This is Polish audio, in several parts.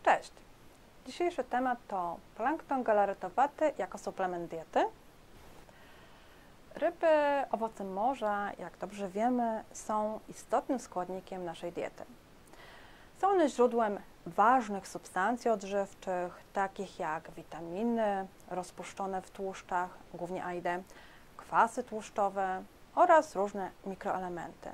Cześć! Dzisiejszy temat to plankton galaretowaty jako suplement diety. Ryby, owoce morza, jak dobrze wiemy, są istotnym składnikiem naszej diety. Są one źródłem ważnych substancji odżywczych, takich jak witaminy rozpuszczone w tłuszczach, głównie A i D, kwasy tłuszczowe oraz różne mikroelementy.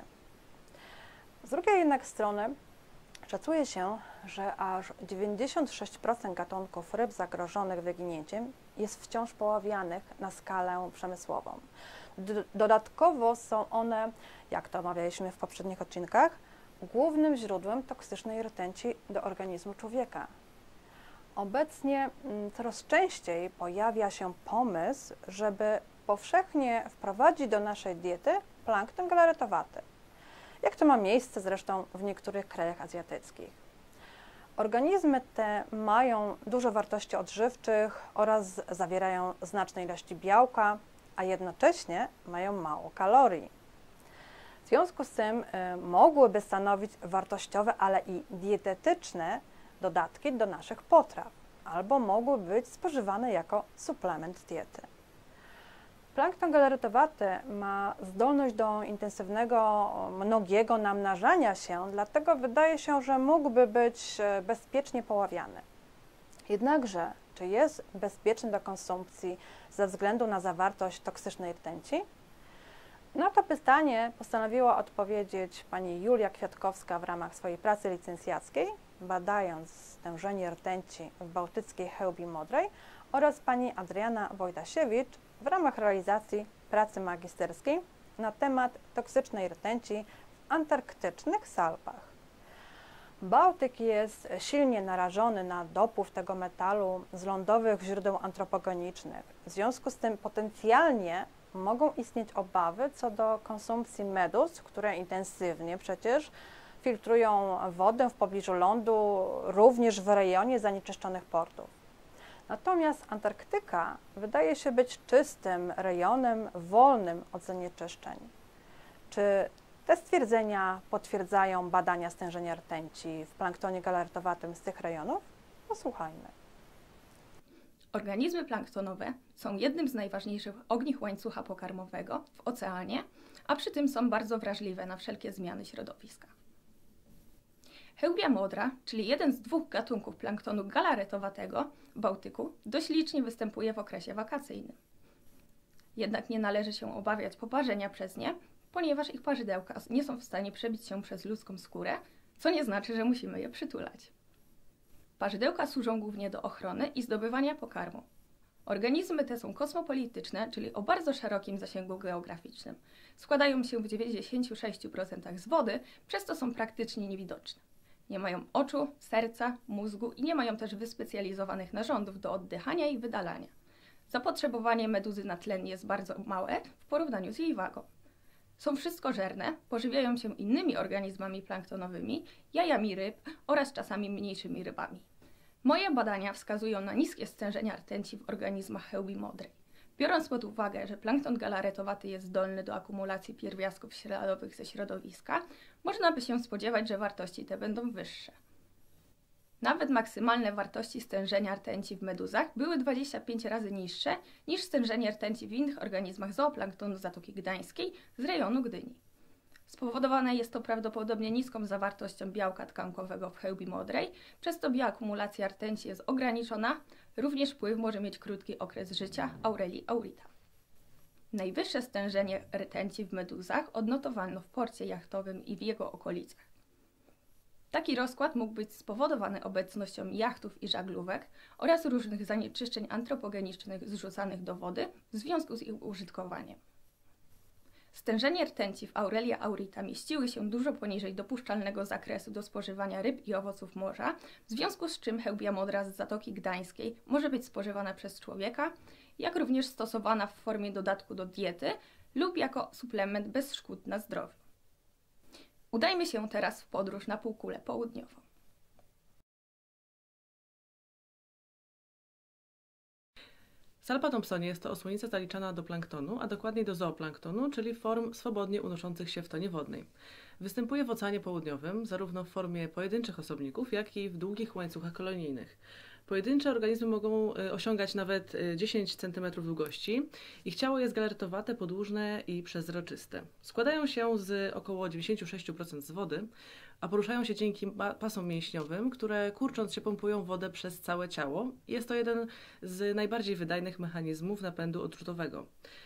Z drugiej jednak strony szacuje się, że aż 96% gatunków ryb zagrożonych wyginięciem jest wciąż poławianych na skalę przemysłową. Dodatkowo są one, jak to omawialiśmy w poprzednich odcinkach, głównym źródłem toksycznej rtęci do organizmu człowieka. Obecnie coraz częściej pojawia się pomysł, żeby powszechnie wprowadzić do naszej diety plankton galaretowaty. Jak to ma miejsce zresztą w niektórych krajach azjatyckich. Organizmy te mają dużo wartości odżywczych oraz zawierają znaczne ilości białka, a jednocześnie mają mało kalorii. W związku z tym mogłyby stanowić wartościowe, ale i dietetyczne dodatki do naszych potraw, albo mogły być spożywane jako suplement diety. Plankton galaretowaty ma zdolność do intensywnego, mnogiego namnażania się, dlatego wydaje się, że mógłby być bezpiecznie poławiany. Jednakże, czy jest bezpieczny do konsumpcji ze względu na zawartość toksycznej rtęci? Na to pytanie postanowiła odpowiedzieć pani Julia Kwiatkowska w ramach swojej pracy licencjackiej, badając stężenie rtęci w bałtyckiej chełbi modrej, oraz pani Adriana Wojdasiewicz w ramach realizacji pracy magisterskiej na temat toksycznej rtęci w antarktycznych salpach. Bałtyk jest silnie narażony na dopływ tego metalu z lądowych źródeł antropogenicznych. W związku z tym potencjalnie mogą istnieć obawy co do konsumpcji meduz, które intensywnie przecież filtrują wodę w pobliżu lądu, również w rejonie zanieczyszczonych portów. Natomiast Antarktyka wydaje się być czystym rejonem, wolnym od zanieczyszczeń. Czy te stwierdzenia potwierdzają badania stężenia rtęci w planktonie galaretowatym z tych rejonów? Posłuchajmy. Organizmy planktonowe są jednym z najważniejszych ogniw łańcucha pokarmowego w oceanie, a przy tym są bardzo wrażliwe na wszelkie zmiany środowiska. Chełbia modra, czyli jeden z dwóch gatunków planktonu galaretowatego w Bałtyku, dość licznie występuje w okresie wakacyjnym. Jednak nie należy się obawiać poparzenia przez nie, ponieważ ich parzydełka nie są w stanie przebić się przez ludzką skórę, co nie znaczy, że musimy je przytulać. Parzydełka służą głównie do ochrony i zdobywania pokarmu. Organizmy te są kosmopolityczne, czyli o bardzo szerokim zasięgu geograficznym. Składają się w 96% z wody, przez to są praktycznie niewidoczne. Nie mają oczu, serca, mózgu i nie mają też wyspecjalizowanych narządów do oddychania i wydalania. Zapotrzebowanie meduzy na tlen jest bardzo małe w porównaniu z jej wagą. Są wszystkożerne, pożywiają się innymi organizmami planktonowymi, jajami ryb oraz czasami mniejszymi rybami. Moje badania wskazują na niskie stężenia rtęci w organizmach chełbi modrej. Biorąc pod uwagę, że plankton galaretowaty jest zdolny do akumulacji pierwiastków śladowych ze środowiska, można by się spodziewać, że wartości te będą wyższe. Nawet maksymalne wartości stężenia rtęci w meduzach były 25 razy niższe niż stężenie rtęci w innych organizmach zooplanktonu Zatoki Gdańskiej z rejonu Gdyni. Spowodowane jest to prawdopodobnie niską zawartością białka tkankowego w chełbi modrej, przez to bioakumulacja rtęci jest ograniczona, również wpływ może mieć krótki okres życia Aurelii aurita. Najwyższe stężenie rtęci w meduzach odnotowano w porcie jachtowym i w jego okolicach. Taki rozkład mógł być spowodowany obecnością jachtów i żaglówek oraz różnych zanieczyszczeń antropogenicznych zrzucanych do wody w związku z ich użytkowaniem. Stężenie rtęci w Aurelia aurita mieściły się dużo poniżej dopuszczalnego zakresu do spożywania ryb i owoców morza, w związku z czym chełbia modra z Zatoki Gdańskiej może być spożywana przez człowieka, jak również stosowana w formie dodatku do diety lub jako suplement bez szkód na zdrowiu. Udajmy się teraz w podróż na półkulę południową. Salpa Thompsonie jest to osłonica zaliczana do planktonu, a dokładniej do zooplanktonu, czyli form swobodnie unoszących się w tonie wodnej. Występuje w Oceanie Południowym, zarówno w formie pojedynczych osobników, jak i w długich łańcuchach kolonijnych. Pojedyncze organizmy mogą osiągać nawet 10 cm długości. Ich ciało jest galaretowate, podłużne i przezroczyste. Składają się z około 96% z wody, a poruszają się dzięki pasom mięśniowym, które kurcząc się pompują wodę przez całe ciało. Jest to jeden z najbardziej wydajnych mechanizmów napędu odrzutowego.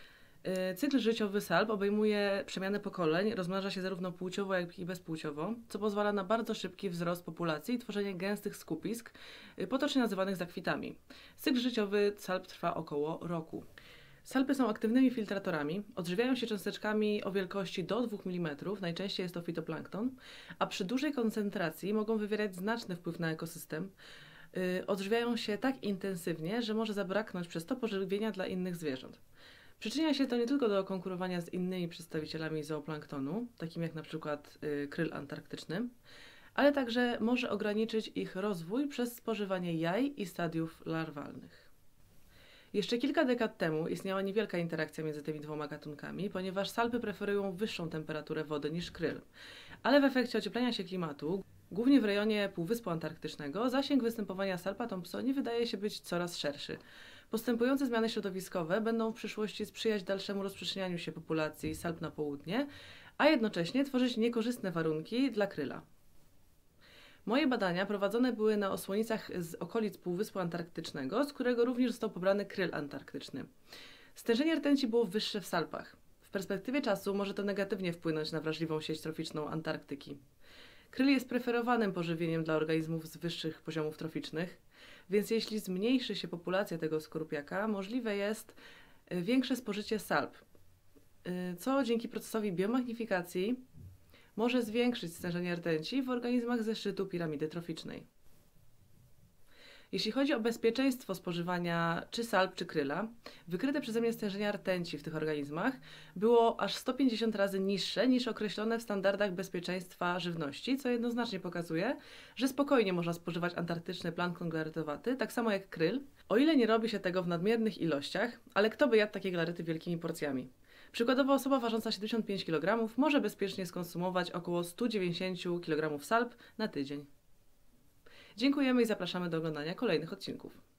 Cykl życiowy salp obejmuje przemianę pokoleń, rozmnaża się zarówno płciowo, jak i bezpłciowo, co pozwala na bardzo szybki wzrost populacji i tworzenie gęstych skupisk, potocznie nazywanych zakwitami. Cykl życiowy salp trwa około roku. Salpy są aktywnymi filtratorami, odżywiają się cząsteczkami o wielkości do 2 mm, najczęściej jest to fitoplankton, a przy dużej koncentracji mogą wywierać znaczny wpływ na ekosystem. Odżywiają się tak intensywnie, że może zabraknąć przez to pożywienia dla innych zwierząt. Przyczynia się to nie tylko do konkurowania z innymi przedstawicielami zooplanktonu, takim jak na przykład kryl antarktyczny, ale także może ograniczyć ich rozwój przez spożywanie jaj i stadiów larwalnych. Jeszcze kilka dekad temu istniała niewielka interakcja między tymi dwoma gatunkami, ponieważ salpy preferują wyższą temperaturę wody niż kryl. Ale w efekcie ocieplenia się klimatu, głównie w rejonie Półwyspu Antarktycznego, zasięg występowania Salpa thompsoni wydaje się być coraz szerszy. Postępujące zmiany środowiskowe będą w przyszłości sprzyjać dalszemu rozprzestrzenianiu się populacji salp na południe, a jednocześnie tworzyć niekorzystne warunki dla kryla. Moje badania prowadzone były na osłonicach z okolic Półwyspu Antarktycznego, z którego również został pobrany kryl antarktyczny. Stężenie rtęci było wyższe w salpach. W perspektywie czasu może to negatywnie wpłynąć na wrażliwą sieć troficzną Antarktyki. Kryl jest preferowanym pożywieniem dla organizmów z wyższych poziomów troficznych, więc jeśli zmniejszy się populacja tego skorupiaka, możliwe jest większe spożycie salp, co dzięki procesowi biomagnifikacji może zwiększyć stężenie rtęci w organizmach ze szczytu piramidy troficznej. Jeśli chodzi o bezpieczeństwo spożywania czy salp, czy kryla, wykryte przeze mnie stężenia rtęci w tych organizmach było aż 150 razy niższe niż określone w standardach bezpieczeństwa żywności, co jednoznacznie pokazuje, że spokojnie można spożywać antarktyczny plankton galaretowaty, tak samo jak kryl, o ile nie robi się tego w nadmiernych ilościach, ale kto by jadł takie galarety wielkimi porcjami? Przykładowo osoba ważąca 75 kg może bezpiecznie skonsumować około 190 kg salp na tydzień. Dziękujemy i zapraszamy do oglądania kolejnych odcinków.